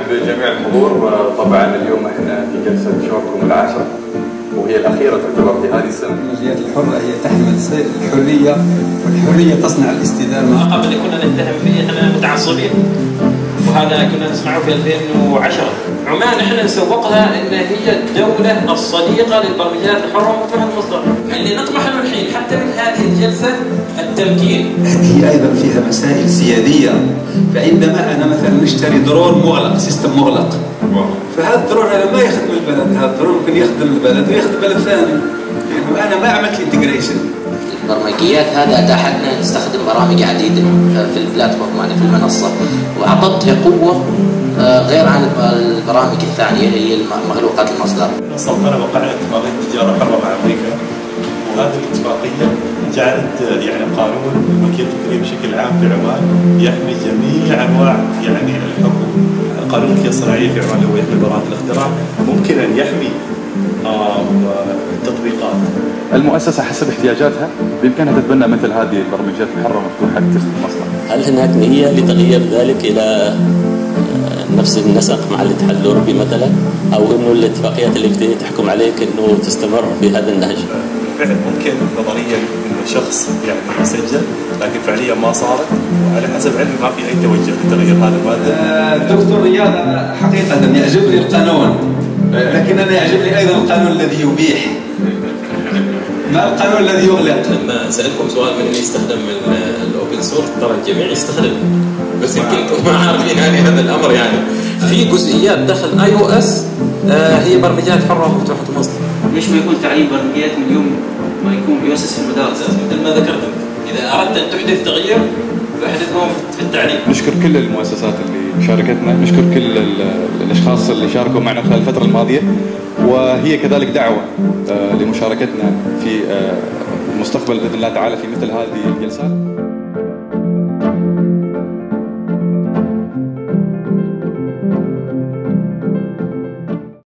جميع الحضور. طبعا اليوم احنا في جلسة شوركم العاشرة وهي الأخيرة تعتبر في هذه السنة. الجهات الحرة هي تحمل الحرية، والحرية تصنع الاستدامة. قبل كنا نتهم فيه احنا متعصبين، وهذا كنا نسمعه في 2010. عمان احنا نسوقها ان هي الدولة الصديقة للبرمجيات الحرة ومفتوحة المصدر. اللي نطمح له الحين حتى من هذه الجلسة التمكين. هي ايضا فيها مسائل سيادية، فعندما انا مثلا نشتري درون مغلق، سيستم مغلق، فهذا الدرون هذا ما يخدم البلد، هذا الدرون ممكن يخدم البلد ويخدم بلد ثاني، يعني انا ما عملت انتجريشن. البرمجيات هذا اتاحت لنا نستخدم برامج عديده في البلاتفورم، يعني في المنصه، واعطتها قوه غير عن البرامج الثانيه هي مغلوقات المصدر. وقعنا اتفاقيه تجاره حره مع امريكا، وهذه الاتفاقيه جعلت يعني قانون الملكيه الفكريه بشكل عام في عمان يحمي جميع انواع يعني الحقوق. قانون الملكيه الصناعيه في عمان اللي هو يحمي براءه الاختراع ممكن ان يحمي التطبيقات. المؤسسة حسب احتياجاتها بإمكانها تتبنى مثل هذه البرمجيات الحرة مفتوحة المصدر. هل هناك نية لتغيير ذلك إلى نفس النسق مع الاتحاد الأوروبي مثلا، أو إنه الاتفاقيات اللي بتيجي تحكم عليك إنه تستمر في هذا النهج؟ بالفعل ممكن نظريا إنه شخص يعني يسجل، لكن فعليا ما صارت، وعلى حسب علمي ما في أي توجه لتغيير هذا المادة. دكتور رياض، أنا حقيقة يعجبني القانون، لكن أنا يعجبني أيضا القانون الذي يبيح، ما القانون الذي يغلق. لما سألكم سؤال من اللي يستخدم الأوبن سورس، ترى الجميع يستخدم، بس يمكن انتم ما عارفين يعني هذا الأمر. يعني في جزئيات داخل iOS هي برمجيات حرة مفتوحة المصدر. مش ما يكون تعليم برمجيات من يوم ما يكون بيؤسس في المدارس، مثل ما ذكرت، إذا أردت أن تحدث تغيير فاحدثهم في التعليم. نشكر كل المؤسسات اللي شاركتنا، نشكر كل الأشخاص اللي شاركوا معنا خلال الفترة الماضية، وهي كذلك دعوة لمشاركتنا في المستقبل بإذن الله تعالى في مثل هذه الجلسات.